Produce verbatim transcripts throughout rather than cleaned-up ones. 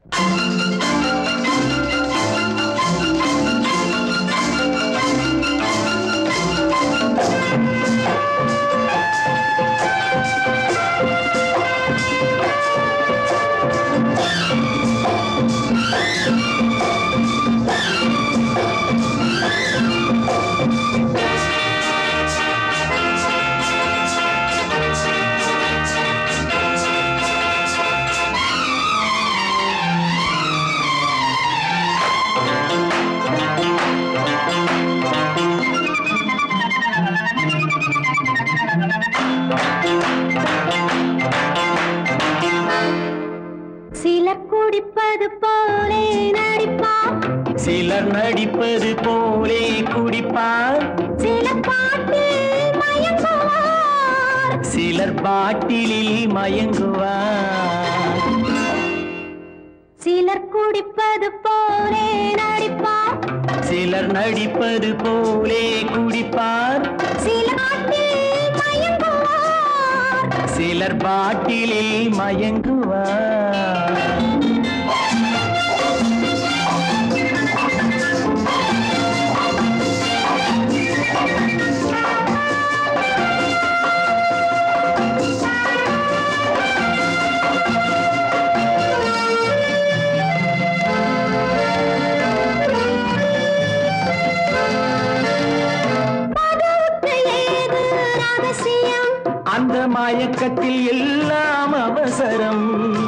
சிலர் குடிப்பது போலே நடிப்பார், சிலர் நடிப்பது போலே குடிப்பார், சிலர் பாட்டில் மயங்குவார், சிலர் பாட்டிலில் மயங்குவார். சிலர் குடிப்பது போலே நடிப்பார், சிலர் நடிப்பது போலே குடிப்பார், சிலர் பாட்டில் மயங்குவார், சிலர் பாட்டிலில் மயங்குவார். அந்த மயக்கத்தில் எல்லாம் அவசரம்,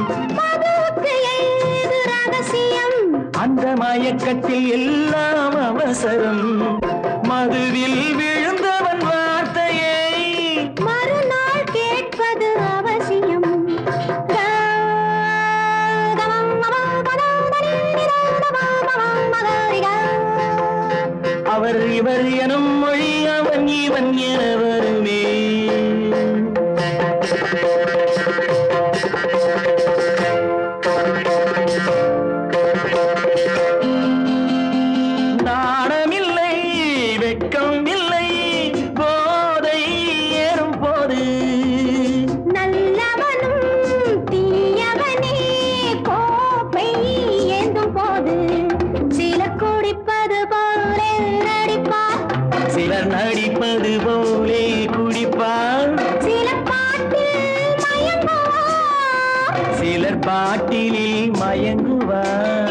அந்த மயக்கத்தில் எல்லாம் அவசரம். மதுவில் விழுந்தவன் வார்த்தையை மறுநாள் கேட்பது அவசியம். அவர் இவர் எனும் மொழி அவன் இவன் என வருமே. நாணமில்லை வெட்கம் இல்லை போதை ஏறும் போது, நல்லவனும் தீயவனே கோப்பை ஏந்தும் போது. சிலர் குடிப்பது போலே நடிப்பார், சிலர் நடிப்பது போலே குடிப்பார், சிலர் பாட்டில் மயங்குவார், சிலர் பாட்டிலில் மயங்குவார்.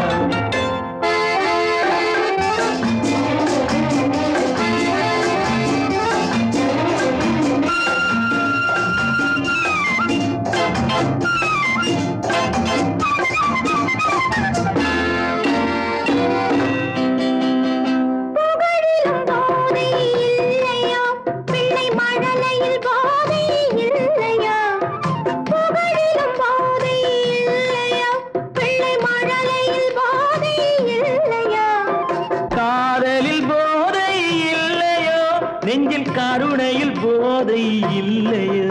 புகழிலும் போதை இல்லையோ, பிள்ளை மழலையில் போதை இல்லையோ. புகழிலும் போதை இல்லையோ, பிள்ளை மழலையில் போதை இல்லையோ. காதலில் போதை இல்லையோ, நெஞ்சில் கருணையில் போதை இல்லையோ.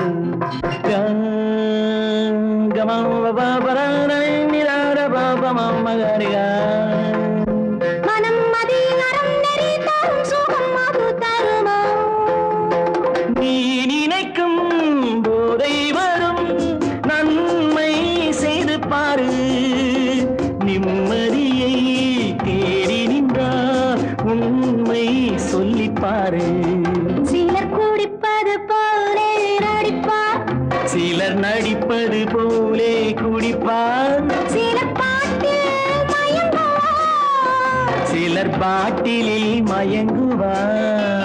மனம் அதிகாரம் நெறித்தாலும் சுகம் அது தருமோ. நீ நினைக்கும் போதை வரும், நன்மை செய்து பாரு. நிம்மதியை தேடி நின்றார் உண்மை சொல்லிப்பாரு. சிலர் குடிப்பது போலே நடிப்பார், சிலர் நடிப்பது போலே குடிப்பார், சிலர் பாட்டில் மயங்குவார், சிலர் பாட்டிலில் மயங்குவார்.